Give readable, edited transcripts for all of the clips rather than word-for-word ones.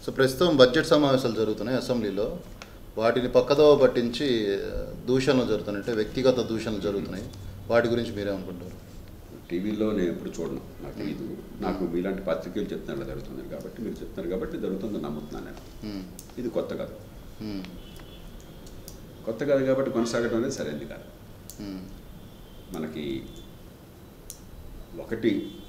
So ప్రస్తుతం budget సమావేశాలు జరుగుతున్నాయి అసెంబ్లీలో. వాటిని పక్కదోవ పట్టించి దూషణలు జరుగుతున్నాయి, అంటే వ్యక్తిగత దూషణలు జరుగుతున్నాయి. వాటి గురించి మీరేమనుకుంటారు? టీవీలో నేను ఎప్పుడు చూడను, నాకు తెలియదు. నాకు మీలాంటి పత్రికలు చెప్తున్నారు జరుగుతుంది కాబట్టి, మీరు చెప్తున్నారు కాబట్టి జరుగుతుందని నమ్ముతున్నాను నేను. ఇది కొత్త కాదు, కొత్త కాదు కాబట్టి కొనసాగడం అనేది సరైనది కాదు. మనకి ఒకటి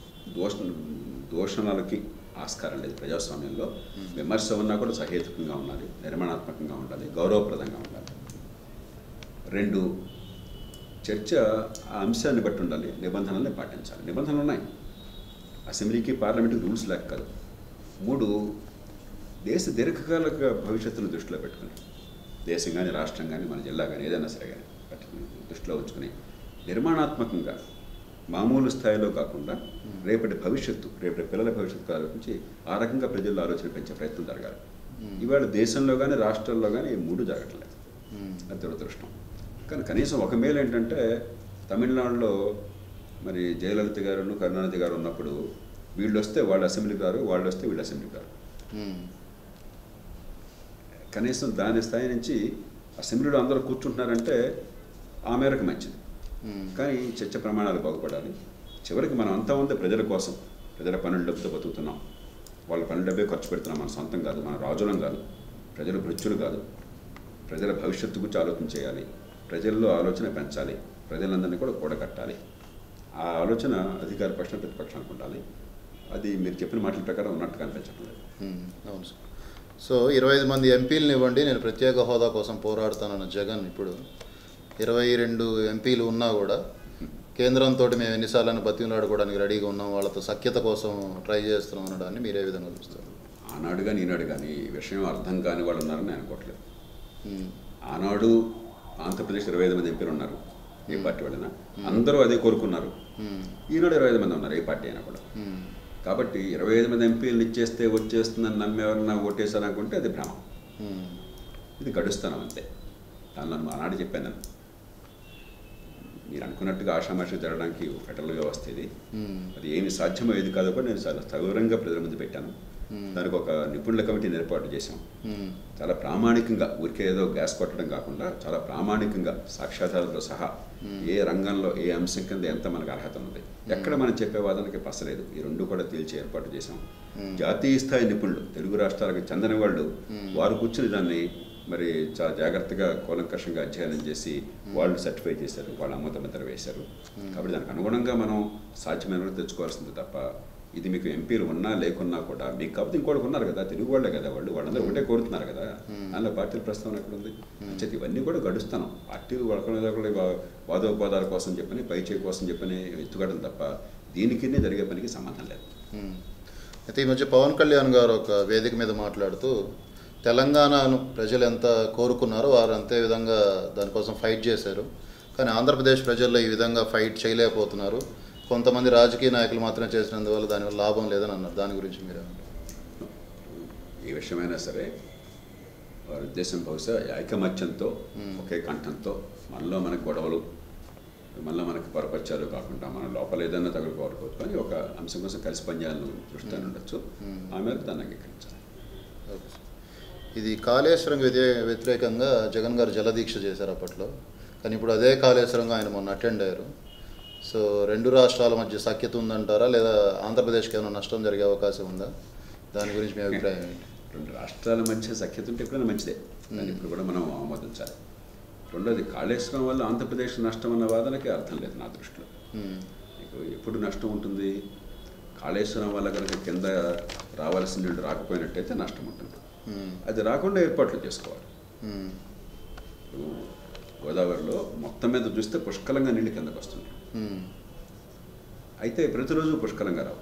దూషణలకి ఆస్కారం లేదు ప్రజాస్వామ్యంలో. విమర్శ ఉన్నా కూడా సహేతుకంగా ఉండాలి, నిర్మాణాత్మకంగా ఉండాలి, గౌరవప్రదంగా ఉండాలి. రెండు, చర్చ ఆ అంశాన్ని బట్టి ఉండాలి, నిబంధనల్ని పాటించాలి. నిబంధనలు ఉన్నాయి, అసెంబ్లీకి పార్లమెంట్కి రూల్స్ లేక కాదు. మూడు, దేశ దీర్ఘకాల భవిష్యత్తును దృష్టిలో పెట్టుకుని, దేశం కానీ రాష్ట్రం కానీ మన జిల్లా కానీ ఏదైనా సరే కానీ దృష్టిలో ఉంచుకుని నిర్మాణాత్మకంగా మామూలు స్థాయిలో కాకుండా రేపటి భవిష్యత్తు, రేపటి పిల్లల భవిష్యత్తు ఆలోచించి ఆ రకంగా ప్రజల్లో ఆలోచన పెంచే ప్రయత్నం జరగాలి. ఇవాళ దేశంలో కానీ రాష్ట్రాల్లో కానీ ఈ మూడు జరగట్లేదు, అది దురదృష్టం. కానీ కనీసం ఒక మేలు ఏంటంటే, తమిళనాడులో మరి జయలలిత గారు కరుణానిధి గారు ఉన్నప్పుడు వీళ్ళు వస్తే వాళ్ళు అసెంబ్లీకి రారు, వాళ్ళు వస్తే వీళ్ళు అసెంబ్లీకి రారు. కనీసం దాని స్థాయి నుంచి అసెంబ్లీలో అందరూ కూర్చుంటున్నారంటే ఆ మేరకు మంచిది. కానీ చర్చ ప్రమాణాలు బాగుపడాలి. చివరికి మనం అంతా ఉంది ప్రజల కోసం, ప్రజల పనుల డబ్బుతో బతుకుతున్నాం, వాళ్ళ పనుల డబ్బే ఖర్చు పెడుతున్నాం. మన సొంతం కాదు, మన రాజులం కాదు, ప్రజల భృత్యులు కాదు. ప్రజల భవిష్యత్తు గురించి ఆలోచన చేయాలి, ప్రజల్లో ఆలోచన పెంచాలి, ప్రజలందరినీ కూడా కూడగట్టాలి. ఆ ఆలోచన అధికార పక్షం ప్రతిపక్షానికి ఉండాలి. అది మీరు చెప్పిన మాటల ప్రకారం ఉన్నట్టుగా అనిపించడం లేదు. అవును సార్. సో 25 మంది ఎంపీలను ఇవ్వండి, నేను ప్రత్యేక హోదా కోసం పోరాడుతానన్న జగన్ ఇప్పుడు 22 ఎంపీలు ఉన్నా కూడా కేంద్రంతో మేము ఎన్నిసార్లు బతిమలాడుకోవడానికి రెడీగా ఉన్నాం, వాళ్ళతో సఖ్యత కోసం ట్రై చేస్తున్నాం అనడాన్ని మీరు ఏ విధంగా చూస్తారు? ఆనాడు కానీ ఈనాడు కానీ ఈ విషయం అర్థం కాని వాళ్ళు ఉన్నారని నేను అనుకోవట్లేదు. ఆనాడు ఆంధ్రప్రదేశ్ 25 మంది ఎంపీలు ఉన్నారు, ఏ పార్టీ వాళ్ళైనా అందరూ అదే కోరుకున్నారు. ఈనాడు 25 మంది ఉన్నారు, ఏ పార్టీ అయినా కూడా. కాబట్టి 25 మంది ఎంపీలను ఇచ్చేస్తే వచ్చేస్తుందని నమ్మేవారన్నా ఓటేసారనుకుంటే అది భ్రమ, ఇది గడుస్తాను అంతే. దానిలో ఆనాడు చెప్పాను నేను, మీరు అనుకున్నట్టుగా ఆషామాషి జరగడానికి ఫెడరల్ వ్యవస్థ ఇది, అది ఏమి సాధ్యమయ్యేది కాదో కూడా నేను చాలా సగౌరవంగా ప్రజల ముందు పెట్టాను. దానికి ఒక నిపుణుల కమిటీని ఏర్పాటు చేశాం. చాలా ప్రామాణికంగా, ఊరికే ఏదో గ్యాస్ కొట్టడం కాకుండా చాలా ప్రామాణికంగా సాక్ష్యాధారాలతో సహా ఏ రంగంలో ఏ అంశం కింద ఎంత మనకు అర్హత ఉంది, ఎక్కడ మనం చెప్పే వాదనకి పసలేదు, ఈ రెండు కూడా తేల్చి ఏర్పాటు చేశాం. జాతీయ స్థాయి నిపుణులు, తెలుగు రాష్ట్రాలకు చెందిన వాళ్ళు, వారు కూర్చుని దాన్ని మరి చాలా జాగ్రత్తగా కూలంకషంగా అధ్యయనం చేసి వాళ్ళు సర్టిఫై చేశారు, వాళ్ళు ఆమోదముద్ర వేశారు. కాబట్టి దానికి అనుగుణంగా మనం సాధ్యమైన తెచ్చుకోవాల్సింది తప్ప, ఇది మీకు ఎంపీలు ఉన్నా లేకున్నా కూడా మీకు కాకపోతే ఇంకోటి ఉన్నారు కదా, తెలుగు వాళ్ళే కదా, వాళ్ళందరూ ఒకటే కోరుతున్నారు కదా, అందులో పార్టీల ప్రస్తావన ఎక్కడ ఉంది? అంచేత ఇవన్నీ కూడా గడుస్తాను. పార్టీలు ఒకరి వాదోపవాదాల కోసం చెప్పని, పైచేయి కోసం చెప్పని ఎత్తుగడం తప్ప దీనికి జరిగే పనికి సంబంధం లేదు. అయితే ఈ మధ్య పవన్ కళ్యాణ్ గారు ఒక వేదిక మీద మాట్లాడుతూ తెలంగాణను ప్రజలు ఎంత కోరుకున్నారో వారు అంతే విధంగా దానికోసం ఫైట్ చేశారు, కానీ ఆంధ్రప్రదేశ్ ప్రజల్లో ఈ విధంగా ఫైట్ చేయలేకపోతున్నారు, కొంతమంది రాజకీయ నాయకులు మాత్రమే చేసినందువల్ల దానివల్ల లాభం లేదని అన్నారు. దాని గురించి మీరేమంటారు? ఏ విషయమైనా సరే వారి ఉద్దేశం బహుశా ఐకమత్యంతో, ఒకే కంఠంతో మనలో మనకు గొడవలు, మనలో మనకు పొరపరిచాలు కాకుండా మన లోపల ఏదైనా తగులుకోవాలి కానీ ఒక అంశం కోసం కలిసి పనిచేయాలని దృష్టిలో ఉండొచ్చు. ఆ మేరకు దాన్ని అంగీకరించాలి. ఇది కాళేశ్వరం వ్యతిరేకంగా జగన్ గారు జలదీక్ష చేశారు అప్పట్లో, కానీ ఇప్పుడు అదే కాళేశ్వరంగా ఆయన మొన్న అటెండ్ అయ్యారు. సో రెండు రాష్ట్రాల మధ్య సఖ్యత ఉందంటారా, లేదా ఆంధ్రప్రదేశ్కి ఏమైనా నష్టం జరిగే అవకాశం ఉందా? దాని గురించి మీ అభిప్రాయం ఏంటి? రెండు రాష్ట్రాల మధ్య సఖ్యత ఉంటే ఎప్పుడైనా మంచిదే, దాన్ని ఇప్పుడు కూడా మనం ఆమోదించాలి. రెండోది, కాళేశ్వరం వల్ల ఆంధ్రప్రదేశ్ నష్టం అన్న వాదనకి అర్థం లేదు నా దృష్టిలో. మీకు ఎప్పుడు నష్టం ఉంటుంది? కాళేశ్వరం వల్ల కనుక కింద రావాల్సిన నీళ్ళు రాకపోయినట్టయితే నష్టం ఉంటుంది, అది రాకుండా ఏర్పాట్లు చేసుకోవాలి. గోదావరిలో మొత్తం మీద చూస్తే పుష్కలంగా నీళ్ళు కిందకు వస్తుంది, అయితే ప్రతిరోజు పుష్కలంగా రావు.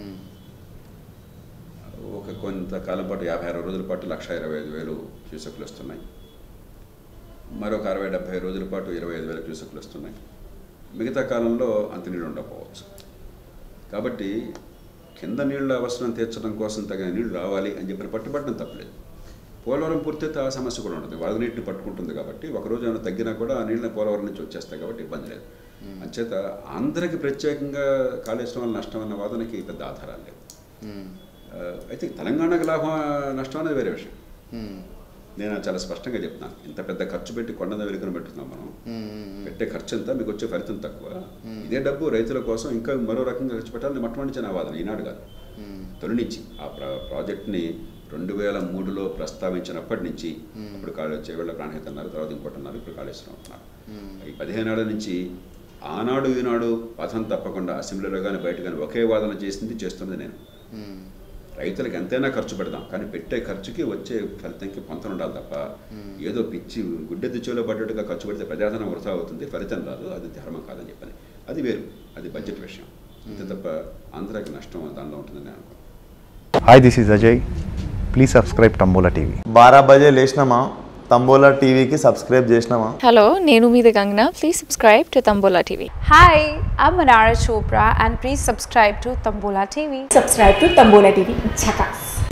ఒక కొంతకాలం పాటు 50-60 రోజుల పాటు 1,25,000 క్యూసెక్లు వస్తున్నాయి, మరొక 60-70 రోజుల పాటు 25,000 క్యూసెక్లు వస్తున్నాయి. మిగతా కాలంలో అంత నీళ్ళు ఉండకపోవచ్చు. కాబట్టి కింద నీళ్ళ అవసరం తీర్చడం కోసం తగిన నీళ్ళు రావాలి అని చెప్పి పట్టుబట్టడం తప్పలేదు. పోలవరం పూర్తయితే ఆ సమస్య కూడా ఉంటుంది, వరద నీటిని పట్టుకుంటుంది కాబట్టి ఒకరోజు ఏమైనా తగ్గినా కూడా ఆ నీళ్ళని పోలవరం నుంచి వచ్చేస్తాయి కాబట్టి ఇబ్బంది లేదు. అంచేత ఆంధ్రకి ప్రత్యేకంగా కాళేశ్వరం వల్ల నష్టం అన్న వాదనకి పెద్ద ఆధారాలు లేవు. అయితే తెలంగాణకు లాభం నష్టం అనేది వేరే విషయం. నేను చాలా స్పష్టంగా చెప్తున్నాను. ఇంత పెద్ద ఖర్చు పెట్టి కొండ వెలుగును పెట్టుకున్నాం మనం. పెట్టే ఖర్చు ఎంత, మీకు వచ్చే ఫలితం తక్కువ. ఇదే డబ్బు రైతుల కోసం ఇంకా మరో రకంగా ఖర్చు పెట్టాలని మొట్టమొదటి నా వాదన. ఈనాడు కాదు, తొలి నుంచి ఆ ప్రాజెక్ట్ని 2003లో ప్రస్తావించినప్పటి నుంచి, అప్పుడు చేవేళ్ల ప్రాణహిత అన్నారు, తర్వాత ఇంకోటి అన్నారు, ఇప్పుడు కాళేశ్వరం అంటున్నారు. ఈ 15 ఏళ్ల నుంచి ఆనాడు ఈనాడు పథం తప్పకుండా అసెంబ్లీలో కానీ బయట కానీ ఒకే వాదన చేస్తున్నది నేను. రైతులకు ఎంతైనా ఖర్చు పెడదాం, కానీ పెట్టే ఖర్చుకి వచ్చే ఫలితంకి పొంతన ఉండాలి తప్ప ఏదో పిచ్చి గుడ్డెద్దు చెవిలో పడ్డట్టుగా ఖర్చు పెడితే ప్రజాధనం వృధా అవుతుంది, ఫలితం రాదు, అది ధర్మం కాదని చెప్పని. అది వేరు, అది బడ్జెట్ విషయం. అంతే తప్ప ఆంధ్రాకి నష్టం దానిలో ఉంటుందని నేను అనుకోను. Hi, this is Ajay. Please subscribe Tambola TV. 12 బజే లేచినామా Tambola TVకి సబ్స్క్రైబ్ చేసినామా? Hello, Nenu Meeda Gangna. Please subscribe to Tambola TV. Hi, I'm Manara Chopra and please subscribe to Tambola TV. Subscribe to Tambola TV. Chakas.